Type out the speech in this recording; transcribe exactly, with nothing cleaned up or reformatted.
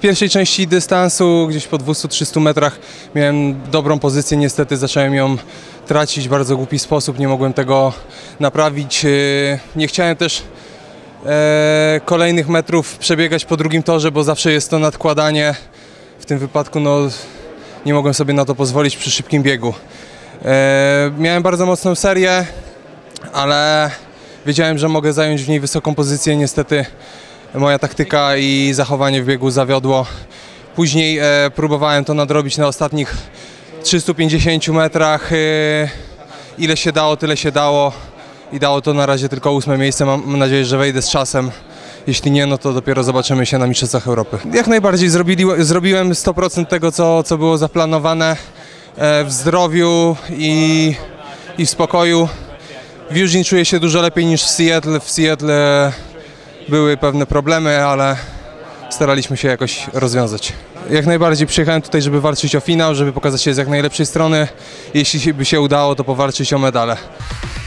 pierwszej części dystansu, gdzieś po dwustu trzystu metrach miałem dobrą pozycję, niestety zacząłem ją tracić w bardzo głupi sposób, nie mogłem tego naprawić. Nie chciałem też e, kolejnych metrów przebiegać po drugim torze, bo zawsze jest to nadkładanie. W tym wypadku no, nie mogłem sobie na to pozwolić przy szybkim biegu. E, miałem bardzo mocną serię, ale wiedziałem, że mogę zająć w niej wysoką pozycję. Niestety moja taktyka i zachowanie w biegu zawiodło. Później e, próbowałem to nadrobić na ostatnich trzystu pięćdziesięciu metrach. E, ile się dało, tyle się dało i dało to na razie tylko ósme miejsce. Mam nadzieję, że wejdę z czasem. Jeśli nie, no to dopiero zobaczymy się na Mistrzostwach Europy. Jak najbardziej zrobili, zrobiłem sto procent tego, co, co było zaplanowane e, w zdrowiu i, i w spokoju. W Eugene czuję się dużo lepiej niż w Seattle. W Seattle były pewne problemy, ale staraliśmy się jakoś rozwiązać. Jak najbardziej przyjechałem tutaj, żeby walczyć o finał, żeby pokazać się z jak najlepszej strony. Jeśli by się udało, to powalczyć o medale.